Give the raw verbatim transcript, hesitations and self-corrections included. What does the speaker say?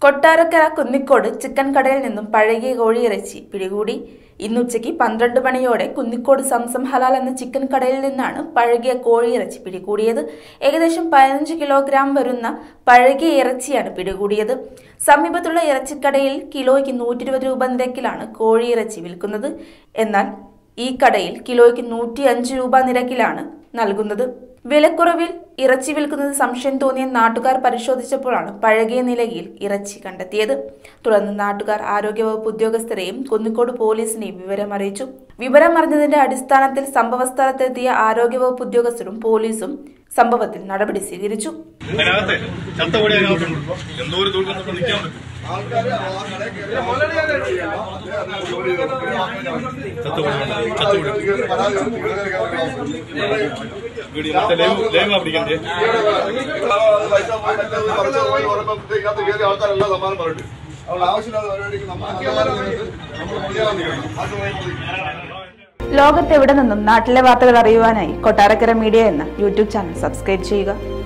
Kottarakkara Kunnicode chicken kadayil ninnum pazhagiya കോഴി ഇറച്ചി പിടികൂടി. ഇന്നുച്ചയ്ക്ക് പന്ത്രണ്ട് മണിയോടെ കുന്നിക്കോട് സംസം ഹലാൽ എന്ന ചിക്കൻ കടയിൽ നിന്നാണ് പഴകിയ കോഴി ഇറച്ചി പിടികൂടിയത്. ഏകദേശം പതിനഞ്ച് കിലോഗ്രാം വരുന്ന പഴകിയ ഇറച്ചിയാണ് പിടികൂടിയത്. സമീപത്തുള്ള ഇറച്ചിക്കടയിൽ കിലോയ്ക്ക് നൂറ്റി ഇരുപത് രൂപ നിരക്കിലാണ് കോഴി ഇറച്ചി വിൽക്കുന്നത്. എന്നാൽ ഈ കടയിൽ കിലോയ്ക്ക് നൂറ്റി അഞ്ച് രൂപ നിരക്കിലാണ് നൽകുന്നത്. വിലക്കുറവിൽ ഇറച്ചി വിൽക്കുന്നത് സംശയം തോന്നിയ നാട്ടുകാർ പരിശോധിച്ചപ്പോഴാണ് പഴകിയ നിലയിൽ ഇറച്ചി കണ്ടെത്തിയത്. തുടർന്ന് നാട്ടുകാർ ആരോഗ്യവകുപ്പ് ഉദ്യോഗസ്ഥരെയും കുന്നിക്കോട് പോലീസിനെയും വിവരം അറിയിച്ചു. വിവരം അറിഞ്ഞതിന്റെ അടിസ്ഥാനത്തിൽ സംഭവസ്ഥലത്തെത്തിയ ആരോഗ്യവകുപ്പ് ഉദ്യോഗസ്ഥരും പോലീസും സംഭവത്തിൽ നടപടി സ്വീകരിച്ചു. ലോകത്തെവിടെ നിന്നും നാട്ടിലെ വാർത്തകൾ അറിയുവാനായി കൊട്ടാരക്കര മീഡിയ എന്ന യൂട്യൂബ് ചാനൽ സബ്സ്ക്രൈബ് ചെയ്യുക.